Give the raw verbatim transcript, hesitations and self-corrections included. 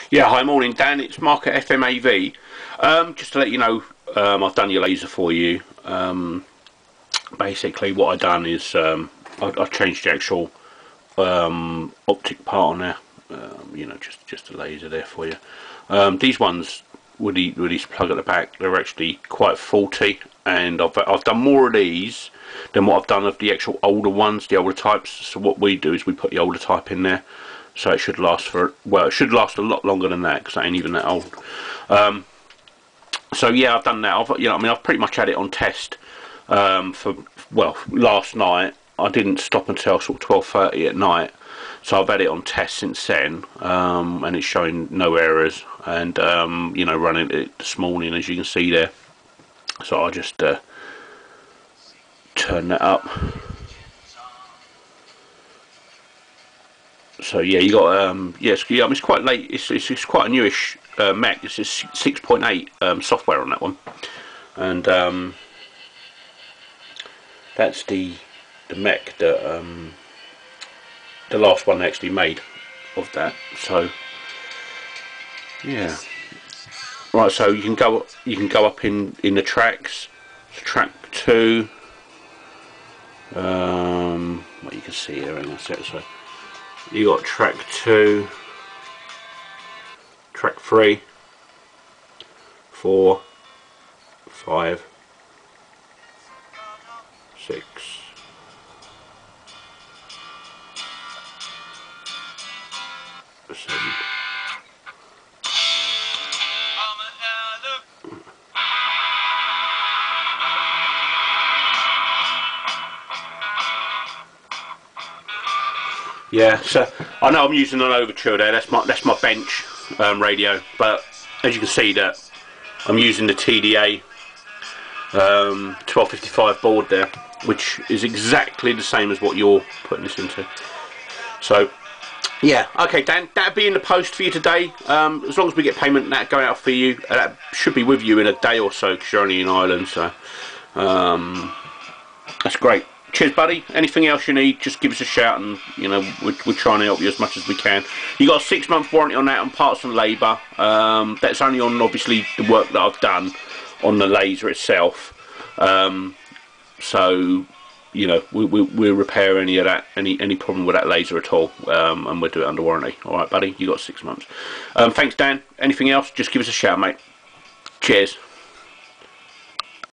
Yeah, hi, morning Dan, it's Mark at F M A V. Um, just to let you know, um, I've done your laser for you. Um, basically what I've done is um, I, I've changed the actual um, optic part on there. Um, you know, just, just a laser there for you. Um, these ones with, the, with this plug at the back, they're actually quite faulty, and I've, I've done more of these than what I've done of the actual older ones, the older types. So what we do is we put the older type in there. So it should last for, well, it should last a lot longer than that, because I ain't even that old. Um, so yeah, I've done that. I've, you know, I mean, I've pretty much had it on test um, for, well, last night. I didn't stop until sort of twelve thirty at night. So I've had it on test since then, um, and it's showing no errors. And, um, you know, running it this morning, as you can see there. So I'll just uh, turn that up. So yeah, you got um, yes, yeah, I mean, it's quite late. It's it's, it's quite a newish uh, Mac. This is six point eight um, software on that one, and um, that's the the Mac that um, the last one they actually made of that. So yeah, right. So you can go you can go up in in the tracks. So track two. Um, what you can see here in a sec. So you got track two, track three, four, five, six, seven. Yeah, so I know I'm using an Overture there. That's my that's my bench um, radio, but as you can see that I'm using the T D A um, twelve fifty-five board there, which is exactly the same as what you're putting this into. So yeah, okay Dan, that'll be in the post for you today. Um, as long as we get payment, that go out for you. Uh, that should be with you in a day or so, because you're only in Ireland. So um, that's great. Cheers, buddy. Anything else you need, just give us a shout, and you know we're, we're trying to help you as much as we can. You got a six month warranty on that, on parts and labour. Um, that's only on obviously the work that I've done on the laser itself. Um, so you know we, we we'll repair any of that, any any problem with that laser at all, um, and we'll do it under warranty. All right, buddy. You got six months. Um, thanks, Dan. Anything else? Just give us a shout, mate. Cheers.